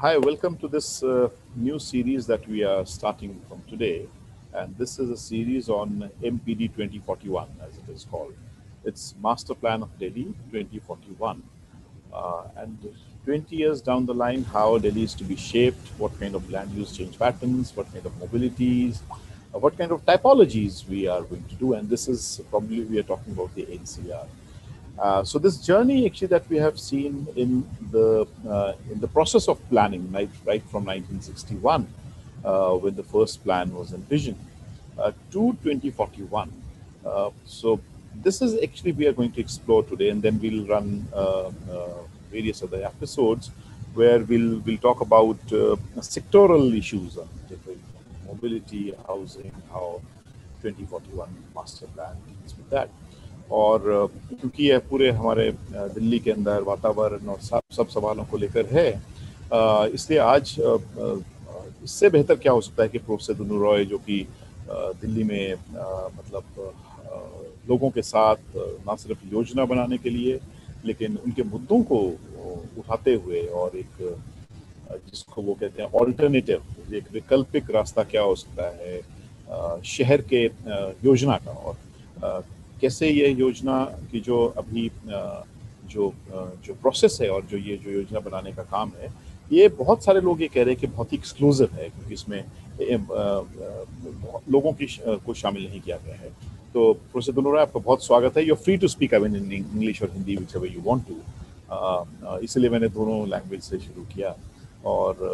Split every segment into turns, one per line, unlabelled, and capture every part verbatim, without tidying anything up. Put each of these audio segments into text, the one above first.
Hi, welcome to this uh, new series that we are starting from today. And this is a series on M P D twenty forty-one, as it is called. It's Master Plan of Delhi twenty forty-one. Uh, and twenty years down the line, how Delhi is to be shaped, what kind of land use change patterns, what kind of mobilities, uh, what kind of typologies we are going to do. And this is probably we are talking about the N C R. Uh, so this journey actually that we have seen in the uh, in the process of planning, right, right from nineteen sixty-one, uh, when the first plan was envisioned, uh, to twenty forty-one. Uh, so this is actually we are going to explore today, and then we'll run uh, uh, various other episodes where we'll we'll talk about uh, sectoral issues on different mobility, housing, how twenty forty-one master plan deals with that. और अ, क्योंकि यह पूरे हमारे अ, दिल्ली के अंदर वातावरण और सब सब सवालों को लेकर है, अ, इसलिए आज अ, अ, इससे बेहतर क्या हो सकता है कि प्रोफेसर दुनू रॉय जो कि अ, दिल्ली में अ, मतलब अ, लोगों के साथ अ, ना सिर्फ योजना बनाने के लिए लेकिन उनके मुद्दों को अ, उठाते हुए और एक अ, जिसको वो कहते हैं ऑल्टरनेटिव, एक वैकल्पिक रास्ता क्या हो सकता है अ, शहर के अ, योजना का, और अ, कैसे ये योजना की जो अभी अ, जो अ, जो प्रोसेस है और जो ये जो योजना बनाने का काम है, ये बहुत सारे लोग ये कह रहे हैं कि बहुत ही एक्सक्लूसिव है, क्योंकि इसमें ए, अ, अ, बहुत लोगों की श- को शामिल नहीं किया गया है। तो प्रोफेसर दुनू राय, आपका बहुत स्वागत है। You are free to speak I mean in English और Hindi, whichever you want to. इसलिए मैंने दोनों लैंग्वेज से शुरू किया। और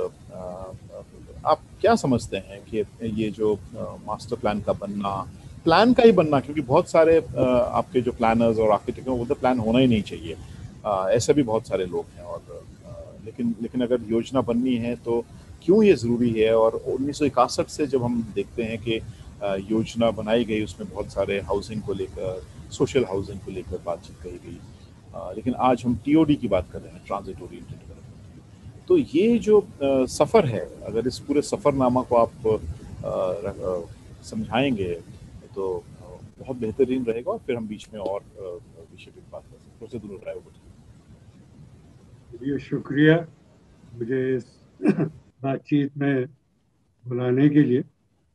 अ, आप क्या समझते हैं कि ये जो मास्टर प्लान का बनना, प्लान का ही बनना, क्योंकि बहुत सारे अ, आपके जो प्लानर्स और आर्किटेक्ट हैं वो तो प्लान होना ही नहीं चाहिए, अ, ऐसे भी बहुत सारे लोग हैं, और अ, लेकिन लेकिन अगर योजना बननी है तो क्यों ये ज़रूरी है। और उन्नीस सौ इकसठ से जब हम देखते हैं कि अ, योजना बनाई गई, उसमें बहुत सारे हाउसिंग को लेकर, सोशल हाउसिंग को लेकर बातचीत कही गई, अ, लेकिन आज हम टीओडी की बात कर रहे हैं, ट्रांजिट ओरिएंटेड डेवलपमेंट की। तो ये जो अ, सफ़र है, अगर इस पूरे सफ़रनामा को आप अ, र- अ, समझाएंगे तो अ, बहुत बेहतरीन रहेगा, और फिर हम बीच में और अ, विषय पे बात कर सकते हैं। प्रोफेसर दुनू राय, over to you.
चलिए, शुक्रिया मुझे इस बातचीत में बुलाने के लिए।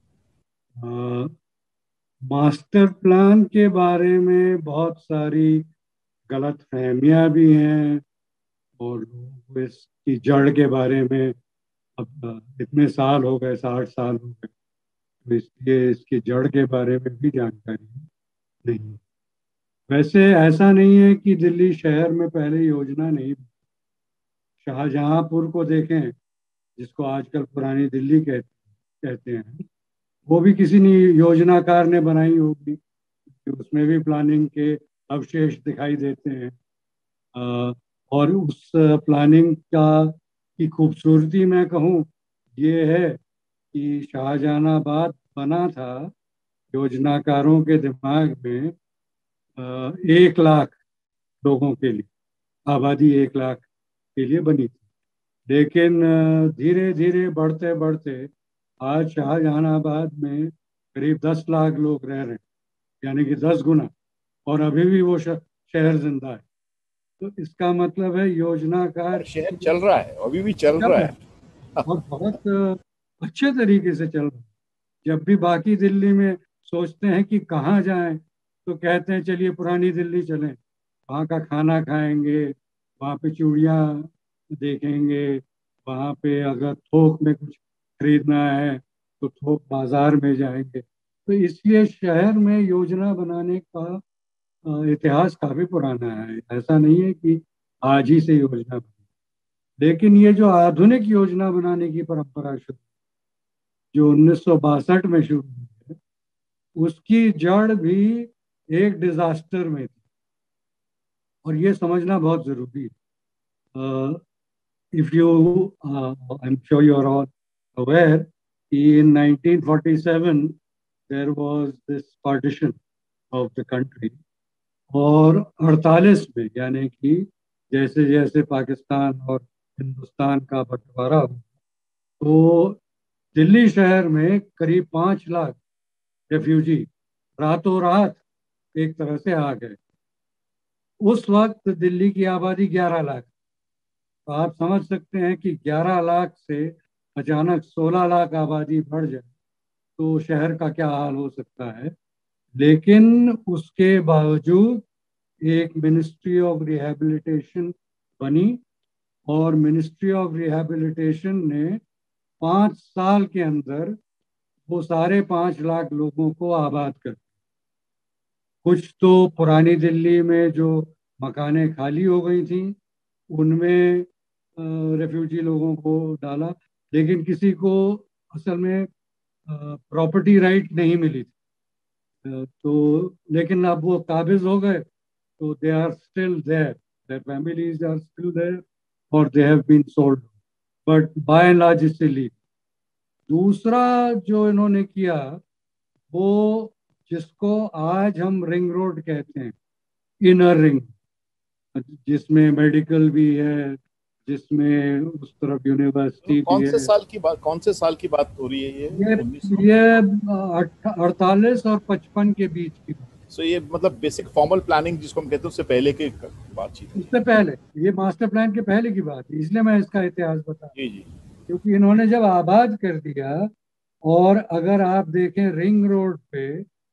आ, मास्टर प्लान के बारे में बहुत सारी गलत फहमियाँ भी हैं, और लोगों को इसकी जड़ के बारे में अब आ, इतने साल हो गए, साठ साल हो गए, तो इसलिए इसकी जड़ के बारे में भी जानकारी नहीं। वैसे ऐसा नहीं है कि दिल्ली शहर में पहले योजना नहीं। शाहजहांपुर को देखें, जिसको आजकल पुरानी दिल्ली कहते कहते हैं, वो भी किसी ने योजनाकार ने बनाई होगी, कि उसमें भी प्लानिंग के अवशेष दिखाई देते हैं। अ, और उस प्लानिंग का की खूबसूरती मैं कहूँ ये है कि शाहजहानाबाद बना था योजनाकारों के दिमाग में, अ, एक लाख लोगों के लिए, आबादी एक लाख के लिए बनी थी। लेकिन धीरे धीरे बढ़ते बढ़ते आज शाहजहानाबाद में करीब दस लाख लोग रह रहे हैं, यानी कि दस गुना, और अभी भी वो श- शहर जिंदा है। तो इसका मतलब है योजनाकार
और शहर चल रहा है, अभी भी चल
चल
रहा
रहा है,
है।
और बहुत अ, अच्छे तरीके से चल रहा है। जब भी बाकी दिल्ली में सोचते हैं कि कहाँ जाएं, तो कहते हैं चलिए पुरानी दिल्ली चलें, वहाँ का खाना खाएंगे, वहाँ पे चूड़ियाँ देखेंगे, वहाँ पे अगर थोक में कुछ खरीदना है तो थोक बाजार में जाएंगे। तो इसलिए शहर में योजना बनाने का अ, इतिहास काफी पुराना है। ऐसा नहीं है कि आज ही से योजना बनी। लेकिन ये जो आधुनिक योजना बनाने की परंपरा शुरू, जो उन्नीस सौ बासठ में शुरू हुई है, उसकी जड़ भी एक डिजास्टर में थी, और ये समझना बहुत जरूरी है। If you, I am sure you are all aware, in nineteen forty-seven there was this partition of the country, और अड़तालीस में, यानी कि जैसे जैसे पाकिस्तान और हिंदुस्तान का बंटवारा हुआ, तो दिल्ली शहर में करीब पांच लाख रेफ्यूजी रातों रात एक तरह से आ गए। उस वक्त दिल्ली की आबादी ग्यारह लाख, तो आप समझ सकते हैं कि ग्यारह लाख से अचानक सोलह लाख आबादी बढ़ जाए तो शहर का क्या हाल हो सकता है। लेकिन उसके बावजूद एक मिनिस्ट्री ऑफ रिहैबिलिटेशन बनी और मिनिस्ट्री ऑफ रिहैबिलिटेशन ने पाँच साल के अंदर वो साढ़े पाँच लाख लोगों को आबाद कर। कुछ तो पुरानी दिल्ली में जो मकानें खाली हो गई थी उनमें रेफ्यूजी लोगों को डाला, लेकिन किसी को असल में प्रॉपर्टी राइट नहीं मिली थी। अ, तो लेकिन अब वो काबिज हो गए तो they are still there, their families are still there और they have been sold, but by and large इससे लीव। दूसरा जो इन्होंने किया वो, जिसको आज हम रिंग रोड कहते हैं, इनर रिंग, जिसमें मेडिकल भी है, जिसमें उस तरफ
तो
यूनिवर्सिटी भी
कौन से
है।
साल की बात कौन से साल की बात हो रही है ये?
ये
उन्नीस सौ?
ये अड़तालीस और पचपन के बीच की बात।
सो ये मतलब बेसिक फॉर्मल प्लानिंग जिसको हम कहते हैं उससे पहले की बातचीत है ये।
उससे पहले, ये मास्टर प्लान के पहले की बात है, इसलिए मैं इसका इतिहास बता रहा
जी जी।
हूं। क्योंकि इन्होंने जब आबाद कर दिया, और अगर आप देखें रिंग रोड पे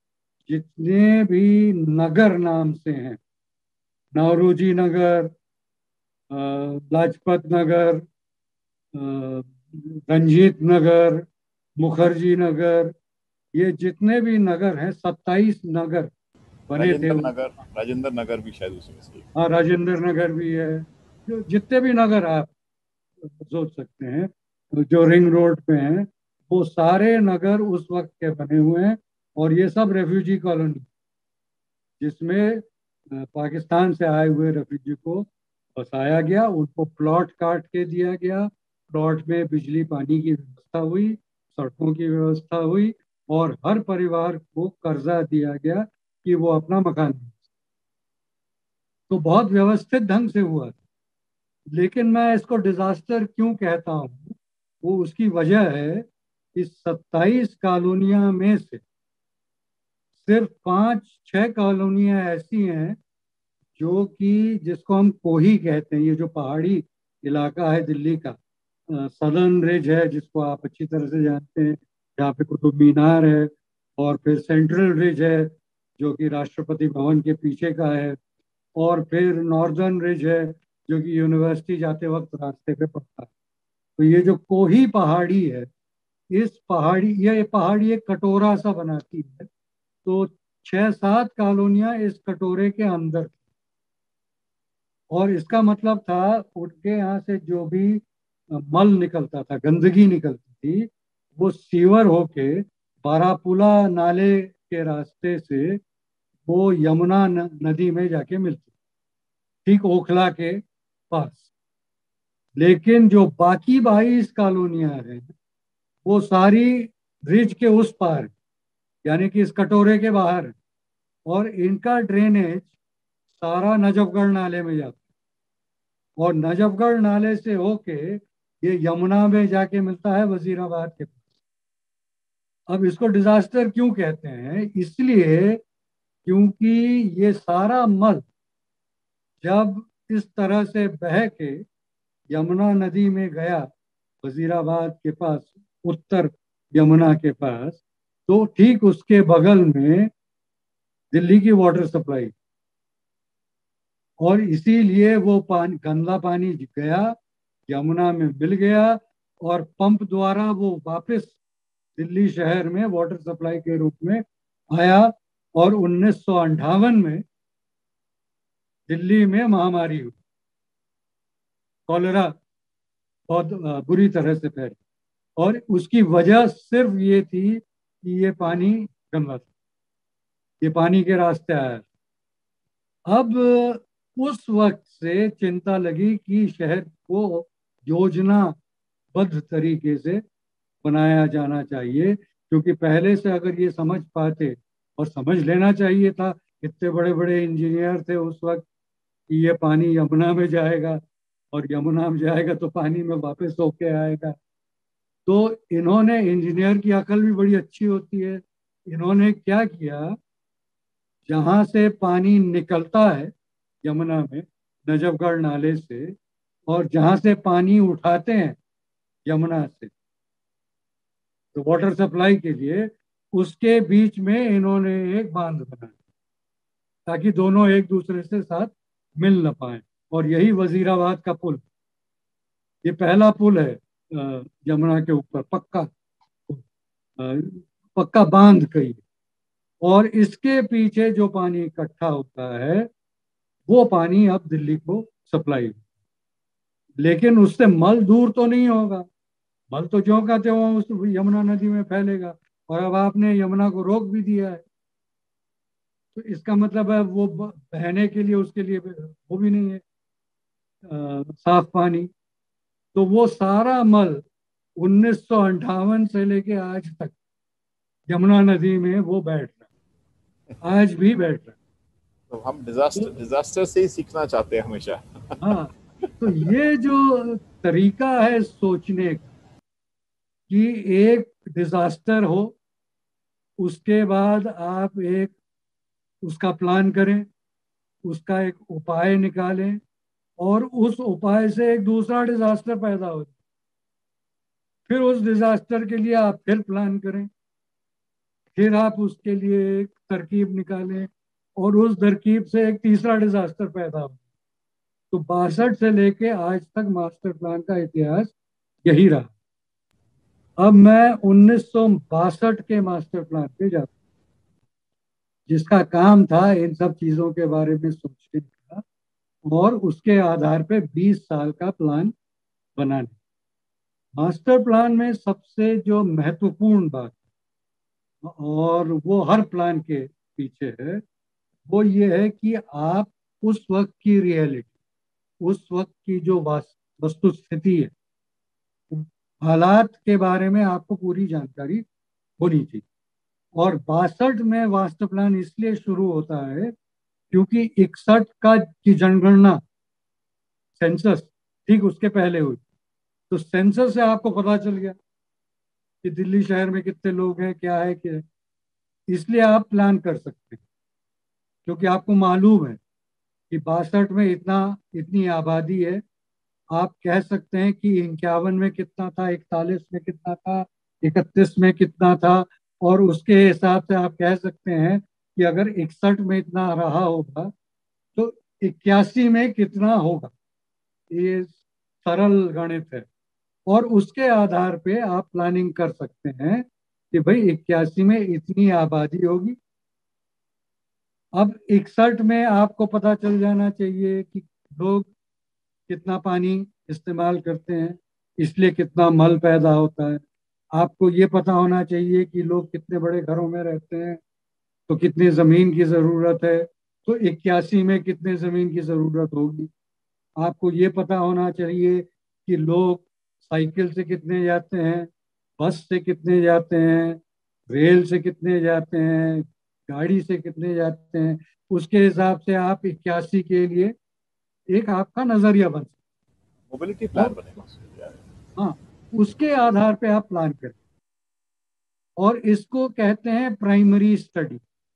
जितने भी नगर नाम से हैं, नौरोजी नगर, अ, लाजपत नगर, अ, रंजीत नगर, मुखर्जी नगर, ये जितने भी नगर हैं, सत्ताईस नगर बने थे
राजेंद्र
उस।
नगर, राजेंद्र नगर भी शायद उसी में से एक।
हाँ, राजेंद्र नगर भी है। जो जितने भी नगर आप सोच सकते हैं जो रिंग रोड पे हैं, वो सारे नगर उस वक्त के बने हुए हैं। और ये सब रेफ्यूजी कॉलोनी, जिसमें अ, पाकिस्तान से आए हुए रेफ्यूजी को बसाया गया, उनको प्लॉट काट के दिया गया, प्लॉट में बिजली पानी की व्यवस्था हुई, सड़कों की व्यवस्था हुई, और हर परिवार को कर्जा दिया गया कि वो अपना मकान बना। तो बहुत व्यवस्थित ढंग से हुआ। लेकिन मैं इसको डिजास्टर क्यों कहता हूँ, वो उसकी वजह है कि सत्ताईस कॉलोनियां में से सिर्फ पांच छह कॉलोनियां ऐसी हैं जो कि, जिसको हम कोही कहते हैं, ये जो पहाड़ी इलाका है दिल्ली का, सदर्न रिज है जिसको आप अच्छी तरह से जानते हैं, जहाँ पे कुतुब मीनार है, और फिर सेंट्रल रिज है जो कि राष्ट्रपति भवन के पीछे का है, और फिर नॉर्दर्न रिज है जो कि यूनिवर्सिटी जाते वक्त रास्ते पे पड़ता है। तो ये जो कोही पहाड़ी है, इस पहाड़ी, ये पहाड़ी एक कटोरा सा बनाती है। तो छह सात कॉलोनियां इस कटोरे के अंदर थी। और इसका मतलब था उनके यहाँ से जो भी अ, मल निकलता था, गंदगी निकलती थी, वो सीवर होके बारापुला नाले के रास्ते से वो यमुना न, नदी में जाके मिलती, ठीक ओखला के पास। लेकिन जो बाकी बाईस कॉलोनियां हैं वो सारी रिज के उस पार, यानी कि इस कटोरे के बाहर है। और इनका ड्रेनेज सारा नजफगढ़ नाले में जाता है, और नजफगढ़ नाले से होके ये यमुना में जाके मिलता है वजीराबाद के पास। अब इसको डिजास्टर क्यों कहते हैं? इसलिए क्योंकि ये सारा मल जब इस तरह से बह के यमुना नदी में गया, वजीराबाद के पास, उत्तर यमुना के पास, तो ठीक उसके बगल में दिल्ली की वाटर सप्लाई, और इसीलिए वो पानी, गंदा पानी गया, यमुना में मिल गया, और पंप द्वारा वो वापस दिल्ली शहर में वाटर सप्लाई के रूप में आया। और उन्नीस सौ अंठावन में दिल्ली में महामारी हुई, कॉलेरा बहुत अ, बुरी तरह से फैली, और उसकी वजह सिर्फ ये थी कि ये पानी गंदा था, ये पानी के रास्ते आया। अब उस वक्त से चिंता लगी कि शहर को योजनाबद्ध तरीके से बनाया जाना चाहिए, क्योंकि पहले से अगर ये समझ पाते, और समझ लेना चाहिए था, इतने बड़े बड़े इंजीनियर थे उस वक्त, कि ये पानी यमुना में जाएगा, और यमुना में जाएगा तो पानी में वापस होके आएगा। तो इन्होंने, इंजीनियर की अकल भी बड़ी अच्छी होती है, इन्होंने क्या किया, जहां से पानी निकलता है यमुना में, नजफगढ़ नाले से, और जहां से पानी उठाते हैं यमुना से तो वाटर सप्लाई के लिए, उसके बीच में इन्होंने एक बांध बनाया ताकि दोनों एक दूसरे से साथ मिल न पाए। और यही वजीराबाद का पुल, ये पहला पुल है अ, यमुना के ऊपर, पक्का अ, पक्का बांध कही। और इसके पीछे जो पानी इकट्ठा होता है वो पानी अब दिल्ली को सप्लाई होगा। लेकिन उससे मल दूर तो नहीं होगा, मल तो ज्यों का त्यों उस यमुना नदी में फैलेगा। और अब आपने यमुना को रोक भी दिया है तो इसका मतलब है वो ब- बहने के लिए उसके लिए वो भी नहीं है अ, साफ पानी। तो वो सारा मल उन्नीस सौ अंठावन से लेके आज तक यमुना नदी में वो बैठ रहा है, आज भी बैठ रहा
तो हम
है।
डिजास्टर
तो
डिजास्टर से ही सीखना चाहते हैं हमेशा।
हाँ, तो ये जो तरीका है सोचने का कि एक डिजास्टर हो, उसके बाद आप एक उसका प्लान करें, उसका एक उपाय निकालें, और उस उपाय से एक दूसरा डिजास्टर पैदा हो, फिर उस डिजास्टर के लिए आप फिर प्लान करें, फिर आप उसके लिए एक तरकीब निकालें, और उस तरकीब से एक तीसरा डिजास्टर पैदा हो। तो बासठ से लेके आज तक मास्टर प्लान का इतिहास यही रहा। अब मैं उन्नीस सौ बासठ के मास्टर प्लान पे जाता हूं, जिसका काम था इन सब चीजों के बारे में सोचने का और उसके आधार पे बीस साल का प्लान बनाने। मास्टर प्लान में सबसे जो महत्वपूर्ण बात और वो हर प्लान के पीछे है, वो ये है कि आप उस वक्त की रियलिटी, उस वक्त की जो वास- वस्तु स्थिति है, हालात के बारे में आपको पूरी जानकारी होनी चाहिए। और बासठ में वास्तु प्लान इसलिए शुरू होता है क्योंकि इकसठ का की जनगणना, सेंसस, ठीक उसके पहले हुई। तो सेंसस से आपको पता चल गया कि दिल्ली शहर में कितने लोग हैं, क्या है क्या है। इसलिए आप प्लान कर सकते हैं क्योंकि आपको मालूम है कि बासठ में इतना इतनी आबादी है। आप कह सकते हैं कि इक्यावन में कितना था, इकतालीस में कितना था, इकतीस में कितना था, और उसके हिसाब से आप कह सकते हैं कि अगर इकसठ में इतना रहा होगा तो इक्यासी में कितना होगा। ये सरल गणित है। और उसके आधार पे आप प्लानिंग कर सकते हैं कि भाई इक्यासी में इतनी आबादी होगी। अब इकसठ में आपको पता चल जाना चाहिए कि लोग कितना पानी इस्तेमाल करते हैं, इसलिए कितना मल पैदा होता है। आपको ये पता होना चाहिए कि लोग कितने बड़े घरों में रहते हैं तो कितनी जमीन की जरूरत है, तो इक्यासी में कितने जमीन की जरूरत होगी। आपको ये पता होना चाहिए कि लोग साइकिल से कितने जाते हैं, बस से कितने जाते हैं, रेल से कितने जाते हैं, गाड़ी से कितने जाते हैं। उसके हिसाब से आप इक्यासी के लिए एक आपका नजरिया बन सकता
मोबिलिटी
है।
प्लान
और
बनेगा उसके लिए।
हाँ, उसके आधार पे आप प्लान करें, और इसको कहते हैं प्राइमरी स्टडी।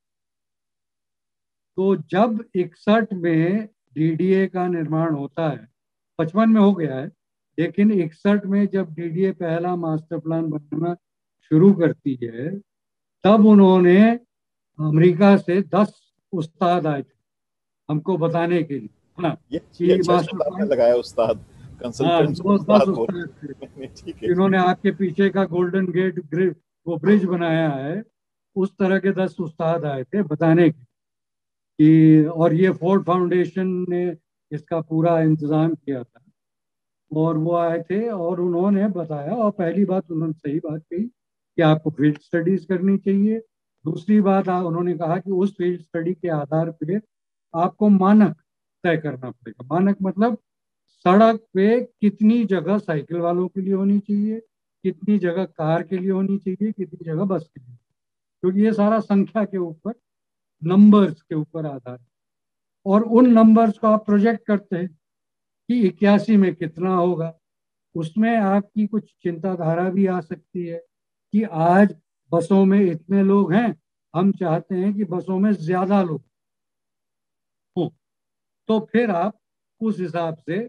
तो जब इकसठ में डीडीए का निर्माण होता है, पचपन में हो गया है, लेकिन इकसठ में जब डीडीए पहला मास्टर प्लान बनाना शुरू करती है, तब उन्होंने अमेरिका से दस उस्ताद आए थे हमको बताने के लिए, हाँ,
ये ये
कि
अच्छा
मास्टर
शब्द आपने
प्लान,
लगाया, उस्ताद।
हाँ,
कंसल्टेंट्स को
वो दस
उस्ताद बोल
उस्ताद थे
रहे हैं। ठीक है।
जिन्होंने आपके पीछे का गोल्डन गेट ग्रिज, वो ब्रिज बनाया है। उस तरह के दस उस्ताद आए थे बताने के कि, और ये फोर्ड फाउंडेशन ने इसका पूरा इंतजाम किया था। और वो आए थे और उन्होंने बताया, और पहली बात उन्होंने सही बात कही कि आपको फील्ड स्टडीज करनी चाहिए। दूसरी बात आ, उन्होंने कहा कि उस फील्ड स्टडी के आधार पे आपको मानक तय करना पड़ेगा। मानक मतलब सड़क पे कितनी जगह साइकिल वालों के लिए होनी चाहिए, कितनी जगह कार के लिए होनी चाहिए, कितनी जगह बस के लिए, क्योंकि ये सारा संख्या के ऊपर, नंबर्स के ऊपर आधार है। और उन नंबर्स को आप प्रोजेक्ट करते हैं कि इक्यासी में कितना होगा। उसमें आपकी कुछ चिंताधारा भी आ सकती है कि आज बसों में इतने लोग हैं, हम चाहते हैं कि बसों में ज्यादा लोग हों। तो फिर आप उस हिसाब से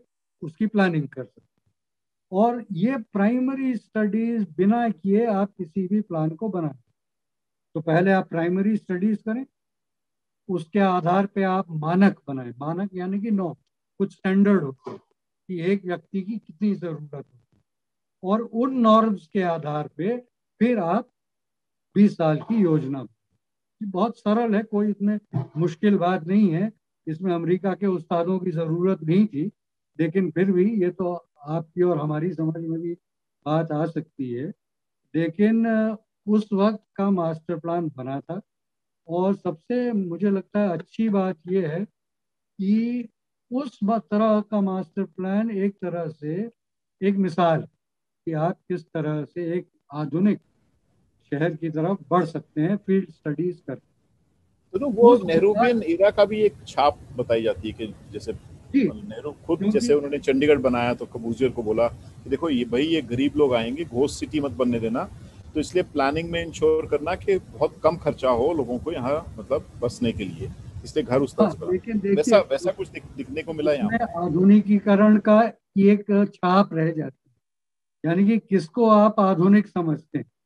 उसकी प्लानिंग कर सकते हैं। और ये प्राइमरी स्टडीज बिना किए आप किसी भी प्लान को बनाएं। तो पहले आप प्राइमरी स्टडीज करें, उसके आधार पे आप मानक बनाएं। मानक यानी कि नॉर्म, कुछ स्टैंडर्ड होते हैं कि एक व्यक्ति की कितनी जरूरत होती है, और उन नॉर्म्स के आधार पे फिर आप बीस साल की योजना। ये बहुत सरल है, कोई इसमें मुश्किल बात नहीं है। इसमें अमेरिका के उस्तादों की जरूरत नहीं थी, लेकिन फिर भी ये तो आपकी और हमारी समझ में भी बात आ सकती है। लेकिन अ, उस वक्त का मास्टर प्लान बना था। और सबसे मुझे लगता है अच्छी बात यह है कि उस ब- तरह का मास्टर प्लान एक तरह से एक मिसाल कि आप किस तरह से एक आधुनिक शहर की तरफ बढ़ सकते हैं फील्ड स्टडीज कर।
तो ना वो
उस विचार
नेहरूवियन एरा का भी एक छाप बताई जाती है कि जैसे
की,
नेहरू खुद
क्योंकि
जैसे उन्होंने चंडीगढ़ बनाया तो कबूजियर को बोला कि देखो ये भाई ये गरीब लोग आएंगे, घोस्ट सिटी मत बनने देना, तो इसलिए प्लानिंग में इंश्योर करना कि बहुत कम खर्चा हो लोगों को यहाँ मतलब बसने के लिए, इसलिए घर उस तरह
हाँ,
से बना।
लेकिन
वैसा
देखिए
वैसा
उस,
कुछ दिख, दिखने को मिला यहाँ
उसमें
पर।
आधुनिकीकरण का एक छाप रह जाती है। यानी कि किसको आप आधुनिक समझते हैं।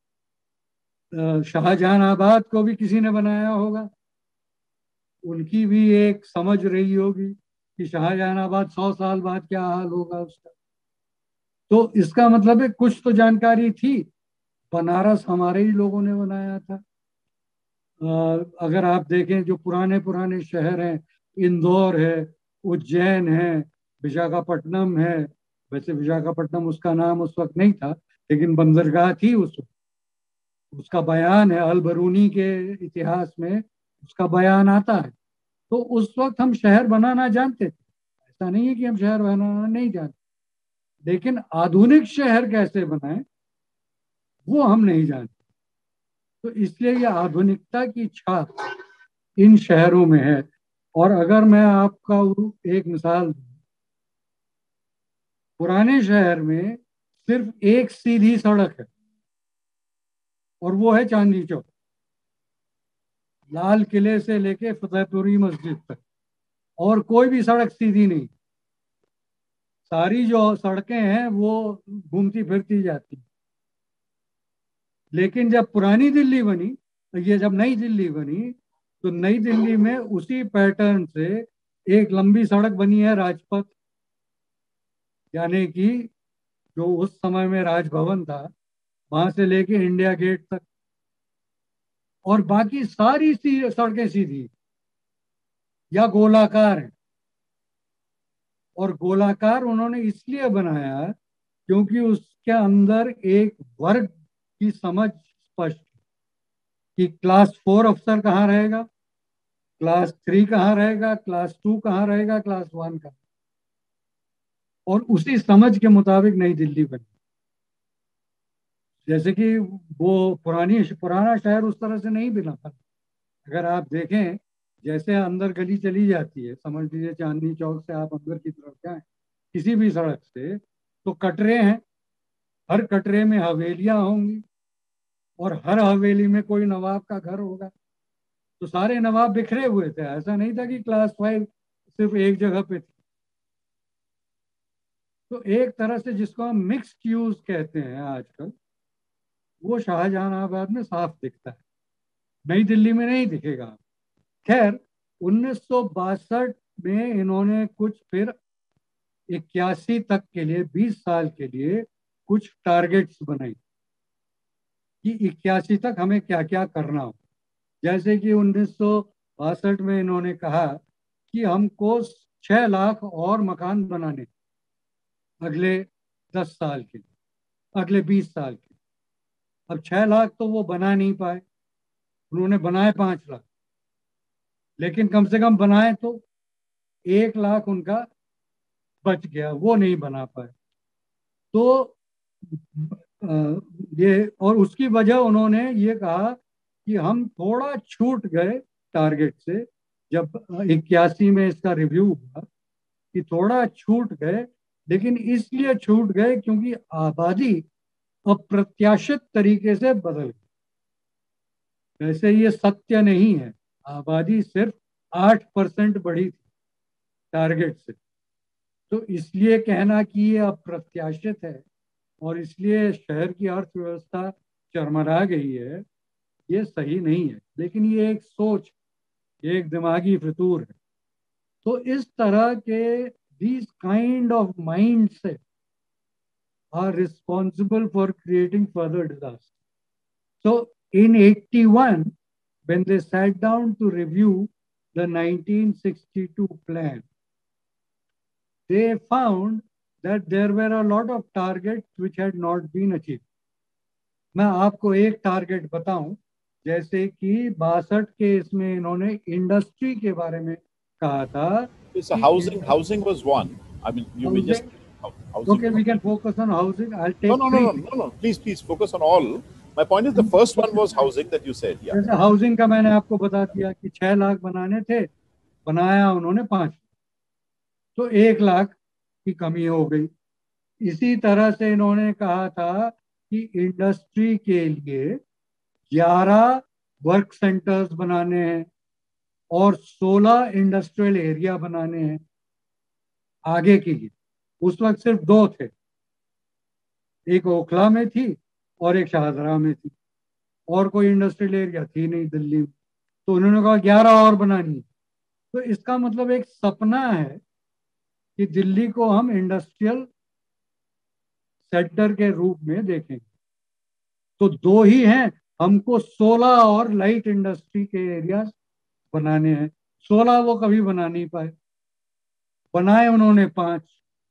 अ, शाहजहानाबाद को भी किसी ने बनाया होगा, उनकी भी एक समझ रही होगी कि शाहजहानाबाद सौ साल बाद क्या हाल होगा उसका। तो इसका मतलब है कुछ तो जानकारी थी। बनारस हमारे ही लोगों ने बनाया था। अ, अगर आप देखें जो पुराने पुराने शहर हैं, इंदौर है, उज्जैन है, विशाखापट्टनम है। वैसे विशाखापट्टनम उसका नाम उस वक्त नहीं था, लेकिन बंदरगाह थी उस वक्त। उसका बयान है अल बरूनी के इतिहास में, उसका बयान आता है। तो उस वक्त हम शहर बनाना जानते थे, ऐसा नहीं है कि हम शहर बनाना नहीं जानते। लेकिन आधुनिक शहर कैसे बनाएं वो हम नहीं जानते। तो इसलिए ये आधुनिकता की छाप इन शहरों में है। और अगर मैं आपका वो एक मिसाल दूं, पुराने शहर में सिर्फ एक सीधी सड़क है, और वो है चांदनी चौक, लाल किले से लेके फतेहपुरी मस्जिद तक। और कोई भी सड़क सीधी नहीं, सारी जो सड़कें हैं वो घूमती फिरती जाती। लेकिन जब पुरानी दिल्ली बनी, ये जब नई दिल्ली बनी, तो नई दिल्ली में उसी पैटर्न से एक लंबी सड़क बनी है, राजपथ। यानी कि जो उस समय में राजभवन था, वहां से लेके इंडिया गेट तक, और बाकी सारी सी सड़कें सीधी या गोलाकार हैं। और गोलाकार उन्होंने इसलिए बनाया क्योंकि उसके अंदर एक वर्ग की समझ स्पष्ट, कि क्लास फोर अफसर कहाँ रहेगा, क्लास थ्री कहाँ रहेगा, क्लास टू कहाँ रहेगा, क्लास वन का। और उसी समझ के मुताबिक नई दिल्ली बनी। जैसे कि वो पुरानी पुराना शहर उस तरह से नहीं बना था। अगर आप देखें, जैसे अंदर गली चली जाती है, समझ लीजिए चांदनी चौक से आप अंदर की तरफ जाएं किसी भी सड़क से, तो कटरे हैं, हर कटरे में हवेलियां होंगी, और हर हवेली में कोई नवाब का घर होगा। तो सारे नवाब बिखरे हुए थे, ऐसा नहीं था कि क्लास फाइव सिर्फ एक जगह पे थी। तो एक तरह से जिसको हम मिक्स्ड यूज कहते हैं आजकल, वो शाहजहानाबाद में साफ दिखता है, नई दिल्ली में नहीं दिखेगा। खैर, उन्नीस सौ बासठ में इन्होंने कुछ फिर इक्यासी तक के लिए, बीस साल के लिए कुछ टारगेट्स बनाई कि इक्यासी तक हमें क्या क्या करना हो। जैसे कि उन्नीस सौ बासठ में इन्होंने कहा कि हमको छह लाख और मकान बनाने अगले दस साल के लिए, अगले बीस साल के। अब छह लाख तो वो बना नहीं पाए, उन्होंने बनाए पांच लाख। लेकिन कम से कम बनाए तो, एक लाख उनका बच गया, वो नहीं बना पाए। तो अ, ये, और उसकी वजह उन्होंने ये कहा कि हम थोड़ा छूट गए टारगेट से। जब इक्यासी में इसका रिव्यू हुआ कि थोड़ा छूट गए, लेकिन इसलिए छूट गए क्योंकि आबादी अप्रत्याशित तरीके से बदल गई। वैसे ये सत्य नहीं है, आबादी सिर्फ आठ परसेंट बढ़ी थी टारगेट से, तो इसलिए कहना कि ये अप्रत्याशित है और इसलिए शहर की अर्थव्यवस्था चरमरा गई है, ये सही नहीं है। लेकिन ये एक सोच, ये एक दिमागी फितूर है। तो इस तरह के these kind of mindset are responsible for creating further disaster. So in eighty-one, when they sat down to review the nineteen sixty-two plan, they found that there were a lot of targets which had not been achieved. मैं आपको एक target बताऊं, जैसे कि बासठ के इसमें इन्होंने इंडस्ट्री के बारे में कहा था
So
कि
housing, housing was one. I mean, you may just housing.
Okay, we can focus on housing. I'll take
No, no, no,
three
no,
things.
no, no. Please, please focus on all. My point is the first one was housing that you said. Yeah.
जैसे housing का मैंने आपको बता दिया कि छह लाख बनाने थे, बनाया उन्होंने पांच, तो एक लाख की कमी हो गई। इसी तरह से इन्होंने कहा था कि इंडस्ट्री के लिए ग्यारह वर्क सेंटर्स बनाने हैं और सोलह इंडस्ट्रियल एरिया बनाने हैं आगे के लिए। उस वक्त सिर्फ दो थे, एक ओखला में थी और एक शाहजरा में थी, और कोई इंडस्ट्रियल एरिया थी नहीं दिल्ली में। तो उन्होंने कहा ग्यारह और बनानी है। तो इसका मतलब एक सपना है कि दिल्ली को हम इंडस्ट्रियल सेक्टर के रूप में देखेंगे। तो दो ही हैं, हमको सोलह और लाइट इंडस्ट्री के एरियाज बनाने हैं। सोलह वो कभी बना नहीं पाए, बनाए उन्होंने पांच,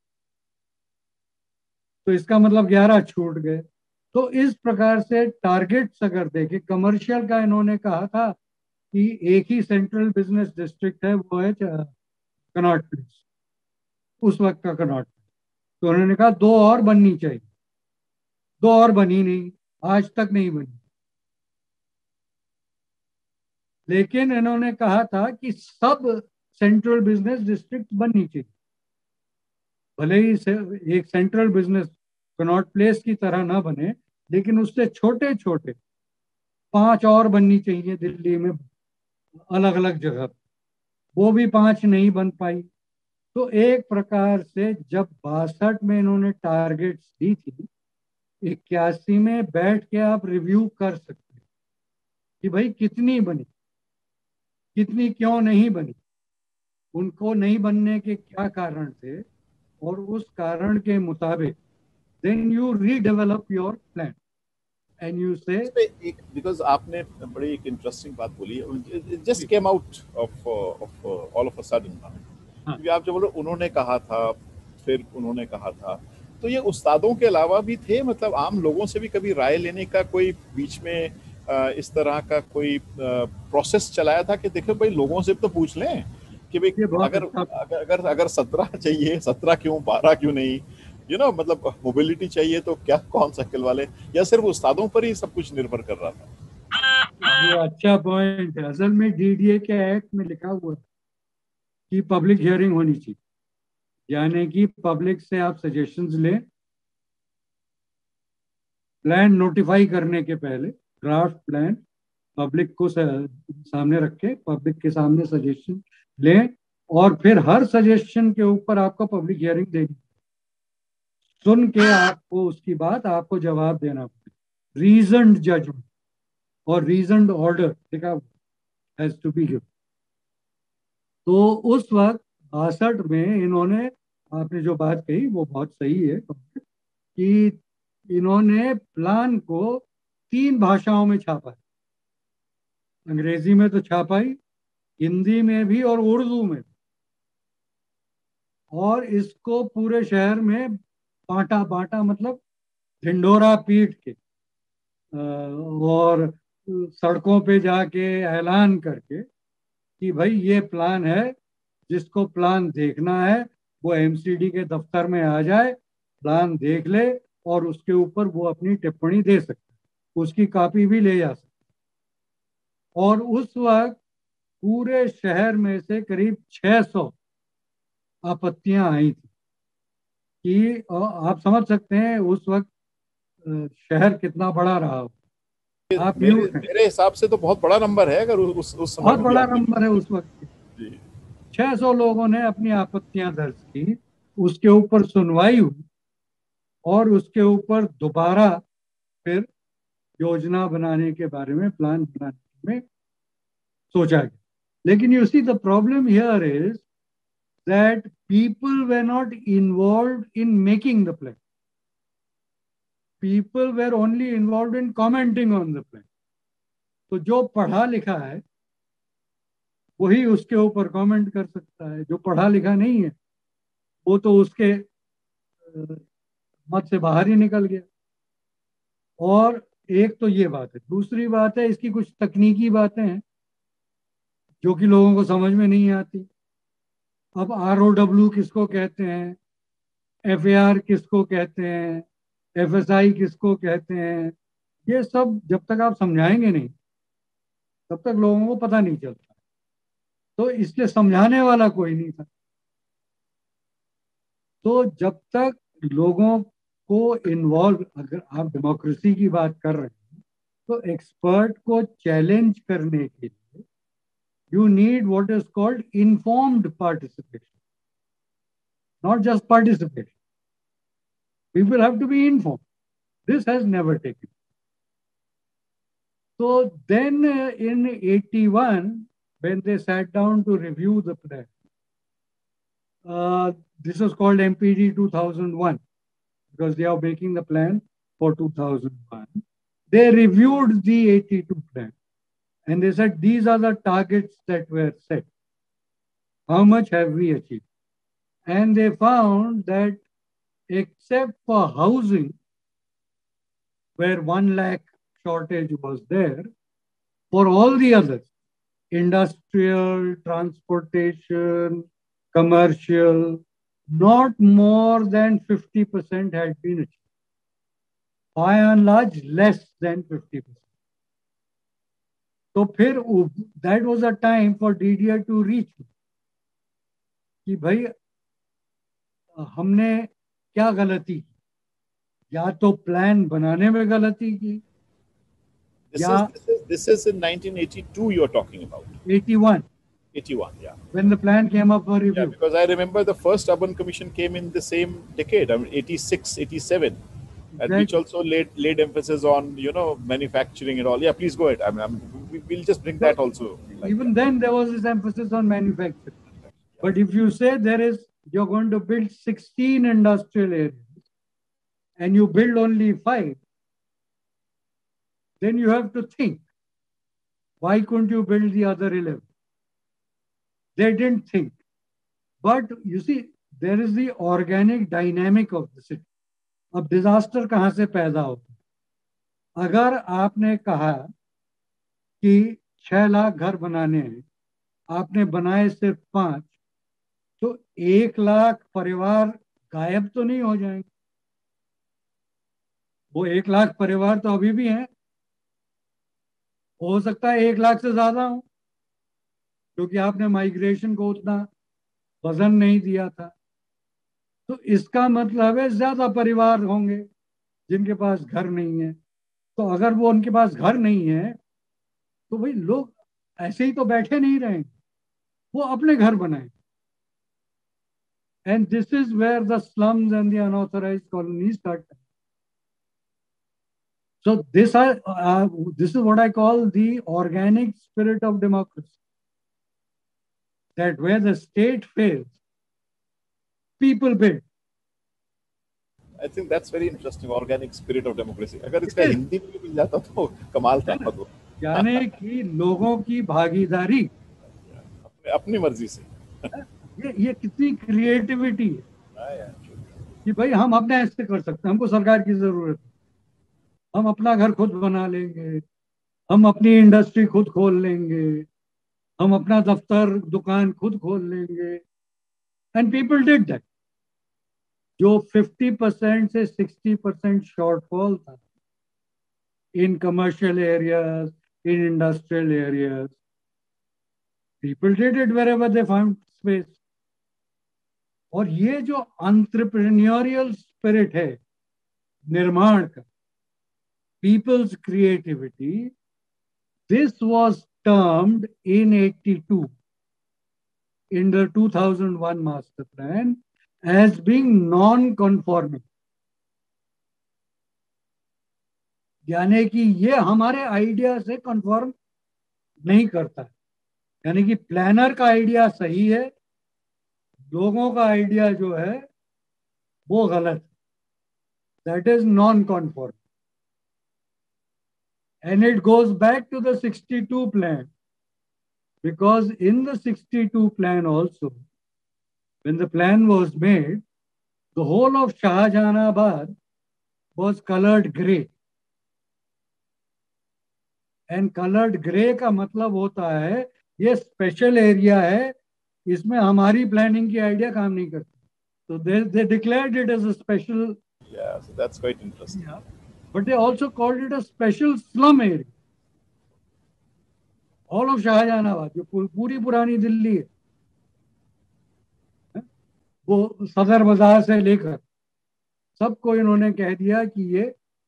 तो इसका मतलब ग्यारह छूट गए। तो इस प्रकार से टारगेट्स अगर देखें, कमर्शियल का इन्होंने कहा था कि एक ही सेंट्रल बिजनेस डिस्ट्रिक्ट है, वो है कनॉट प्लेस, उस वक्त का कनॉट प्लेस। तो उन्होंने कहा दो और बननी चाहिए, दो और बनी नहीं, आज तक नहीं बनी। लेकिन इन्होंने कहा था कि सब सेंट्रल बिजनेस डिस्ट्रिक्ट बननी चाहिए, भले ही से एक सेंट्रल बिजनेस कनॉट प्लेस की तरह ना बने, लेकिन उससे छोटे छोटे पांच और बननी चाहिए दिल्ली में अलग अलग जगह। वो भी पांच नहीं बन पाई। तो एक प्रकार से जब बासठ में इन्होंने टारगेट्स दी थी, इक्यासी में बैठ के आप रिव्यू कर सकते हैं कि भाई कितनी बनी, कितनी क्यों नहीं बनी, उनको नहीं बनने के क्या कारण थे, और उस कारण के मुताबिक then you redevelop your plan and you say.
Because आपने बड़ी एक इंटरेस्टिंग बात बोली, it just came out of of all of a sudden. क्योंकि आप जो बोलो उन्होंने कहा था, फिर उन्होंने कहा था, तो ये उस्तादों के अलावा भी थे, मतलब आम लोगों से भी कभी राय लेने का कोई बीच में आ, इस तरह का कोई प्रोसेस चलाया था कि देखो भाई लोगों से तो पूछ लें कि भाई अगर अगर अगर अगर सत्रह चाहिए, सत्रह क्यों, बारह क्यों नहीं, यू नो, मतलब मोबिलिटी चाहिए तो क्या कौन साइकिल वाले, या सिर्फ उस्तादों पर ही सब कुछ निर्भर कर रहा था?
ये अच्छा पॉइंट है। असल में डीडीए के एक्ट में लिखा हुआ है कि पब्लिक हियरिंग होनी चाहिए, यानी कि पब्लिक से आप सजेशंस लें, प्लान नोटिफाई करने के पहले ड्राफ्ट प्लान पब्लिक को सामने रखे, पब्लिक के सामने सजेशन लें, और फिर हर सजेशन के ऊपर आपको पब्लिक हियरिंग देनी, सुन के आपको उसकी बात आपको जवाब देना पड़े, रीजन्ड जजमेंट और रीजन्ड ऑर्डर लिखा हैज टू बी गिवन। तो उस वक्त बासठ में इन्होंने, आपने जो बात कही वो बहुत सही है कि इन्होंने प्लान को तीन भाषाओं में छापा है, अंग्रेजी में तो छापा ही, हिंदी में भी और उर्दू में, और इसको पूरे शहर में बांटा बांटा मतलब ढिंढोरा पीट के और सड़कों पे जाके ऐलान करके कि भाई ये प्लान है, जिसको प्लान देखना है वो एमसीडी के दफ्तर में आ जाए, प्लान देख ले और उसके ऊपर वो अपनी टिप्पणी दे सकते, उसकी कॉपी भी ले जा सकते। और उस वक्त पूरे शहर में से करीब छह सौ आपत्तियां आई थी कि आप समझ सकते हैं उस वक्त शहर कितना बड़ा रहा हो। आप
मेरे, मेरे हिसाब से तो बहुत बड़ा नंबर है, अगर उस उस समय
बहुत बड़ा नंबर है उस वक्त। छह सौ लोगों ने अपनी आपत्तियां दर्ज की उसके ऊपर सुनवाई हुई और उसके ऊपर दोबारा फिर योजना बनाने के बारे में, प्लान बनाने में सोचा गया. लेकिन you see the problem here is that people were not involved in making the plan. People were only involved in commenting on the plan. तो जो पढ़ा लिखा है वही उसके ऊपर कमेंट कर सकता है. जो पढ़ा लिखा नहीं है वो तो उसके मत से बाहर ही निकल गया. और एक तो ये बात है. दूसरी बात है, इसकी कुछ तकनीकी बातें हैं जो कि लोगों को समझ में नहीं आती. अब आर ओ डब्ल्यू किसको कहते हैं, एफ ए आर किसको कहते हैं, एफ एस आई किसको कहते हैं, ये सब जब तक आप समझाएंगे नहीं तब तक लोगों को पता नहीं चलता. तो इसलिए समझाने वाला कोई नहीं था. तो जब तक लोगों को इन्वॉल्व, अगर आप डेमोक्रेसी की बात कर रहे हैं तो एक्सपर्ट को चैलेंज करने के लिए you need what is called informed participation, not just participation. People have to be informed. This has never taken. So then uh, in eighty-one, when they sat down to review the plan, uh, this was called M P D two thousand one because they are making the plan for two thousand one. They reviewed the eighty-two plan and they said these are the targets that were set. How much have we achieved? And they found that except for housing, where one lakh shortage was there, for all the others, industrial, transportation, commercial, not more than fifty percent had been achieved. By and large, less than fifty percent. तो फिर that was a time for D D A to reach कि भाई हमने क्या गलती की. या तो प्लान बनाने में गलती की.
This is, this is this is in nineteen eighty-two you're talking about.
eighty-one.
eighty-one, yeah.
When the plan came up for review.
Yeah, because I remember the first urban commission came in the same decade, I mean eighty-six, eighty-seven, exactly. And which also laid laid emphasis on, you know, manufacturing and all. Yeah, please go ahead. I mean, I'm, we, we'll just bring so, that also.
Like even that. Then there was this emphasis on manufacturing. Yeah. But if you say there is, you're going to build sixteen industrial areas and you build only five, then you have to think, why couldn't you build the other eleven? They didn't think. But you see, there is the organic dynamic of the city. अब disaster कहाँ से पैदा होता है? अगर आपने कहा कि छह लाख घर बनाने हैं, आपने बनाए सिर्फ पांच, तो एक लाख परिवार गायब तो नहीं हो जाएंगे. वो एक लाख परिवार तो अभी भी हैं. हो सकता है एक लाख से ज्यादा हो, क्योंकि आपने माइग्रेशन को उतना वजन नहीं दिया था. तो इसका मतलब है ज्यादा परिवार होंगे जिनके पास घर नहीं है. तो अगर वो उनके पास घर नहीं है तो भाई लोग ऐसे ही तो बैठे नहीं रहेंगे, वो अपने घर बनाएंगे. And this is where the slums and the unauthorised colonies start. So this, are, uh, this is what I call the organic spirit of democracy. That where the state fails, people build.
I think that's very interesting. Organic spirit of democracy. अगर इसका हिंदी में मिल जाता तो कमाल था.
यानी कि लोगों की भागीदारी
अपने अपनी मर्जी से.
ये ये कितनी क्रिएटिविटी है कि भाई हम अपने ऐसे कर सकते हैं. हमको सरकार की जरूरत है. हम अपना घर खुद बना लेंगे, हम अपनी इंडस्ट्री खुद खोल लेंगे, हम अपना दफ्तर दुकान खुद खोल लेंगे. And people did that. जो फिफ्टी परसेंट से सिक्सटी परसेंट शॉर्टफॉल था in commercial areas, in industrial areas, people did it wherever they found space. और ये जो एंटरप्रेन्योरियल स्पिरिट है निर्माण का, people's creativity, this was termed in eighty-two in the two thousand one master plan as being non-conforming, यानी कि ये हमारे आइडिया से कंफर्म नहीं करता है। यानी कि प्लानर का आइडिया सही है, लोगों का आइडिया जो है वो गलत है। That is non conform, and it goes back to the sixty two plan, because in the sixty-two plan also, when the plan was made, the whole of Shahjahanabad was colored grey. And colored grey का मतलब होता है ये special area है, इसमें हमारी planning की idea काम नहीं करती. So they they declared it as a special.
Yeah, so that's quite interesting.
Yeah, but they also called it a special slum area. All of Shahjahanabad, जो पूरी पुरानी दिल्ली है, वो सदर बाजार से लेकर सबको इन्होंने कह दिया कि ये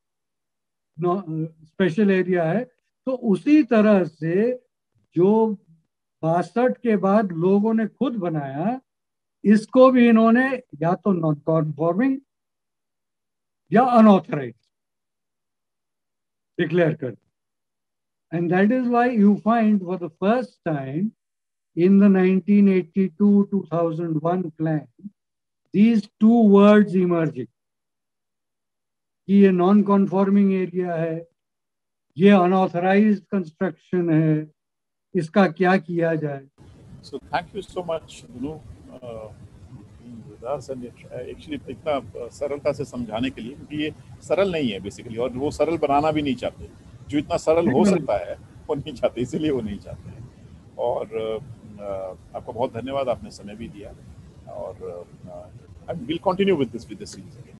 स्पेशल एरिया है. तो उसी तरह से जो बासठ के बाद लोगों ने खुद बनाया, इसको भी इन्होंने या तो नॉन कॉन्फॉर्मिंग या अनऑथराइज डिक्लेयर कर. And that is why you find for the first time in the nineteen eighty-two two thousand one plan these two words emerging कि ये नॉन कॉन्फॉर्मिंग एरिया है, ये अनऑथराइज्ड कंस्ट्रक्शन है, इसका क्या किया जाए.
So thank you so much, Dunu, uh, with us and actually इतना सरलता से समझाने के लिए, क्योंकि ये सरल नहीं है बेसिकली, और वो सरल बनाना भी नहीं चाहते. जो इतना सरल हो सकता है वो नहीं चाहते, इसीलिए वो नहीं चाहते हैं. और आपका बहुत धन्यवाद, आपने समय भी दिया, और will continue with this with this series again.